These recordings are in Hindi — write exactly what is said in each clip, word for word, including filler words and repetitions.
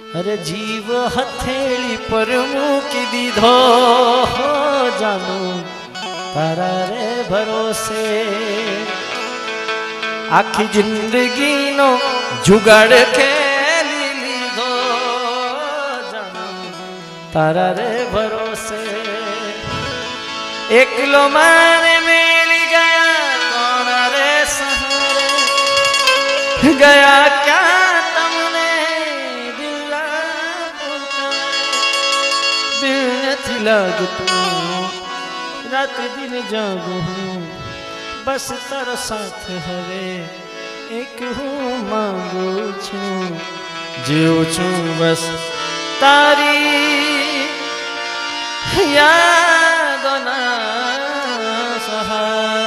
अरे जीव हथेली पर मूकी दीधो जानू तारा रे भरोसे आखी जिंदगी नो जुगाड़ खेली लीधो जानू तारा रे भरोसे एकलो माने मिल गया कौन रे सहारे गया क्या लगतू रात दिन जागू हूँ बस तारा साथ हवे एक हूँ मांगू छू जीव छू बस तारी याद ना सहा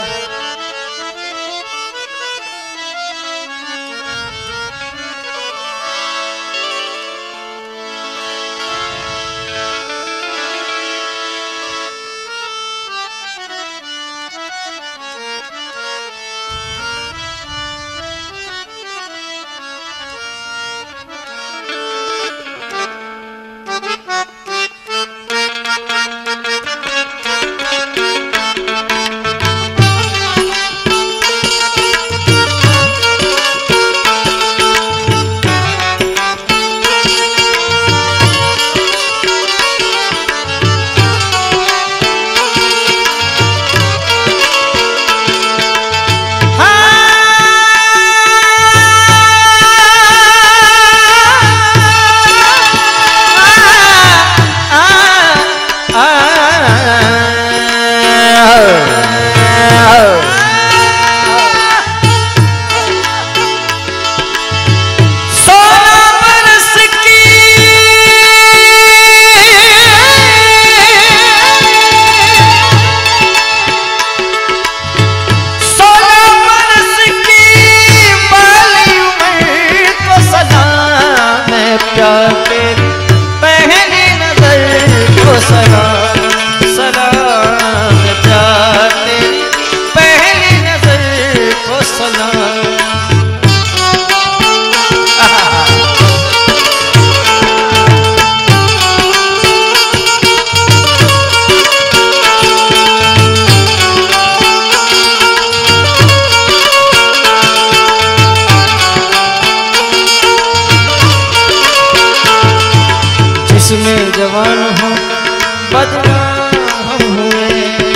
जिसमें जवान हो बदनाम हुए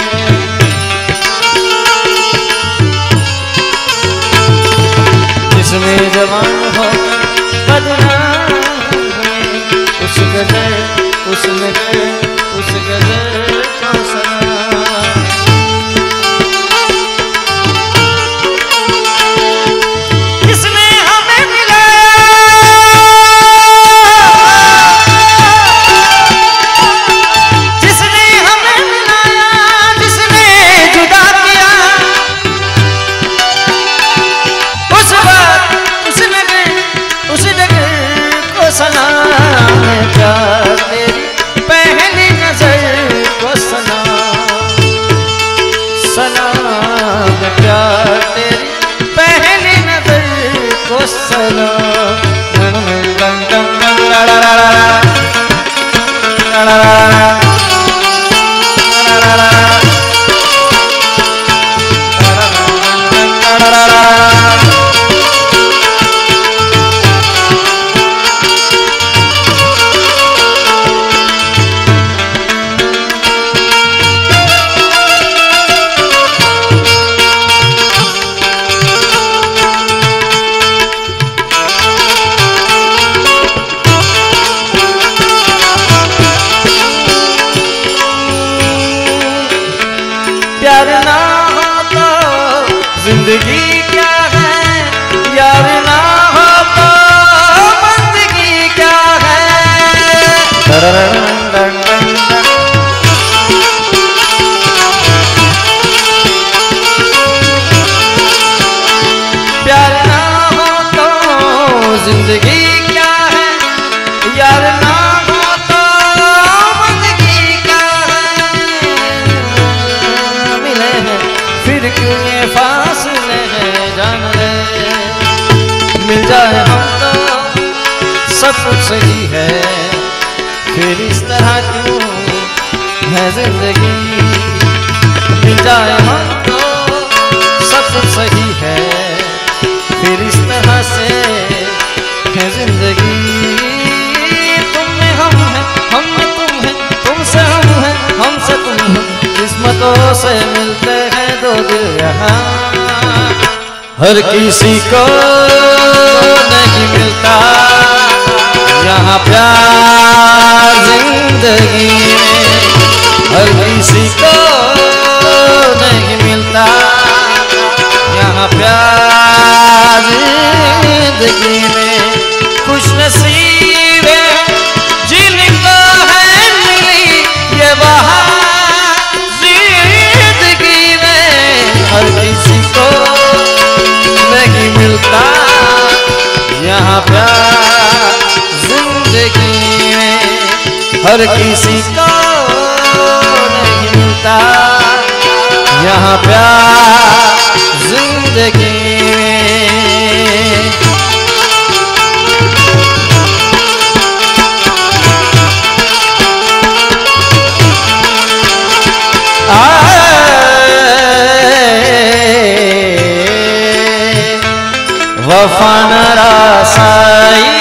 जिसमें जवान हो बदनाम हुए उस गजर उस नजर उस गजर का सलाम सही है, फिर इस तरह क्यों है जिंदगी। मिल जाए हमको सब कुछ सही है, फिर इस तरह से है जिंदगी। तुम में हम हैं, हम में तुम हैं, तुमसे हम हैं, हमसे तुम हैं, किस्मतों से मिलते हैं दो दिल यहाँ। हर किसी को नहीं मिलता यहाँ प्यार जिंदगी में, हर किसी को नहीं मिलता यहाँ प्यार जिंदगी में। खुश नसीब जिनको है मिली ये बहार जिंदगी में, हर किसी को नहीं मिलता यहाँ प्यार जिंदगी में, हर किसी को नहीं मिलता यहाँ प्यार जिंदगी में। वफा न रासाई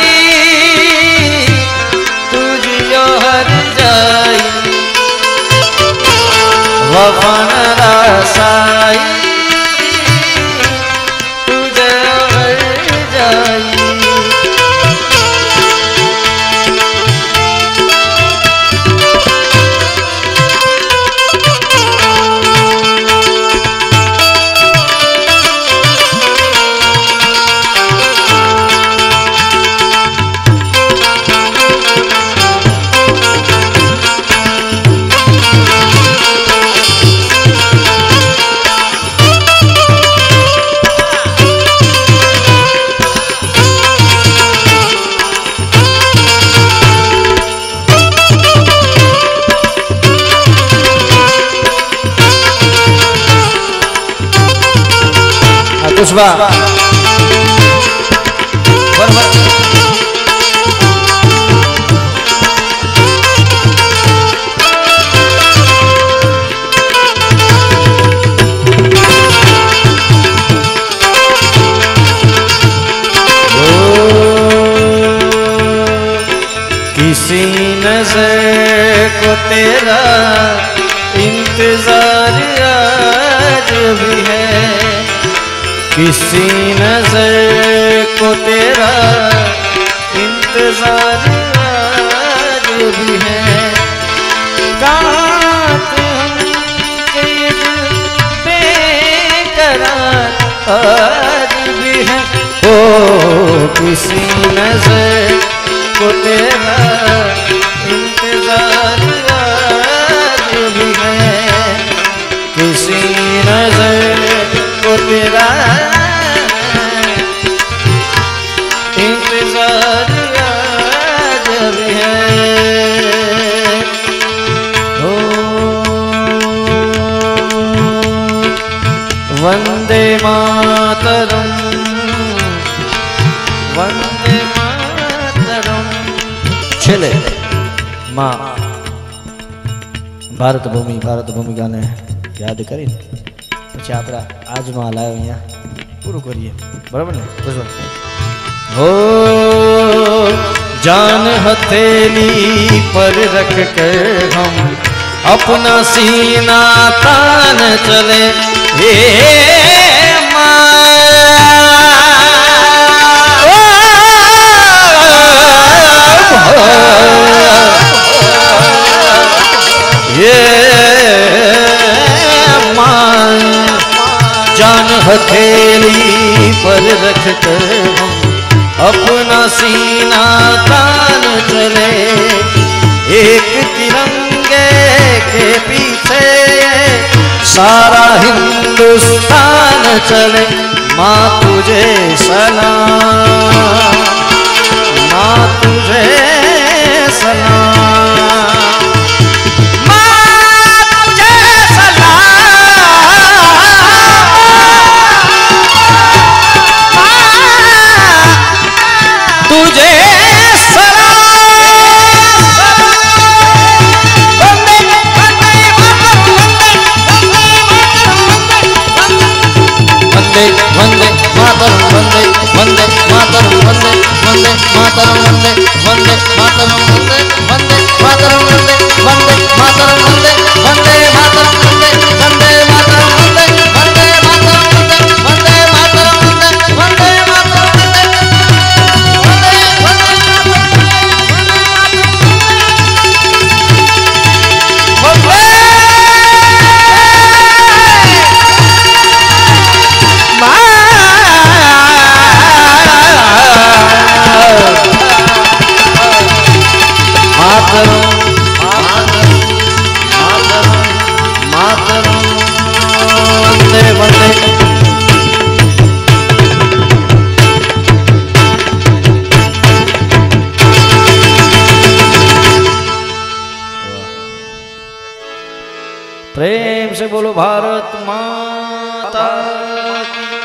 तुझियो हर जाई, वफा न रासाई तुझे हर जाई। पुष्पा किसी नजर को तेरा इंतजार आज भी है, किसी नजर को तेरा इंतजार आज भी है। कांत हमके दिल बेकरार आज भी है, ओ किसी नजर को तेरा इंतजार आज भी है, किसी नजर को तेरा इंतजार आज भी है। ओ वंदे मातरम, वंदे मातरम। छेले माँ भारत भूमि भारत भूमि गाने याद करी પછી આપણા આજનો આ લાઈવ અહીંયા પૂરું કરીએ, બરાબર ને? हो जान हथेली पर रख कर हम अपना सीना तान चले, हे जान हथेली पर रख कर हम अपना सीना तान चले, एक तिरंगे के पीछे सारा हिंदुस्तान चले। माँ तुझे सलाम, माँ तुझे सलाम, तुझे सलाम। वंदे मातरम वंदे वंदे मातरम वंदे वंदे मातरम वंदे वंदे मातरम वंदे वंदे मातरम वंदे वंदे मातरम वंदे वंदे मातरम वंदे वंदे मातरम वंदे वंदे प्रेम से बोलो भारत माता की।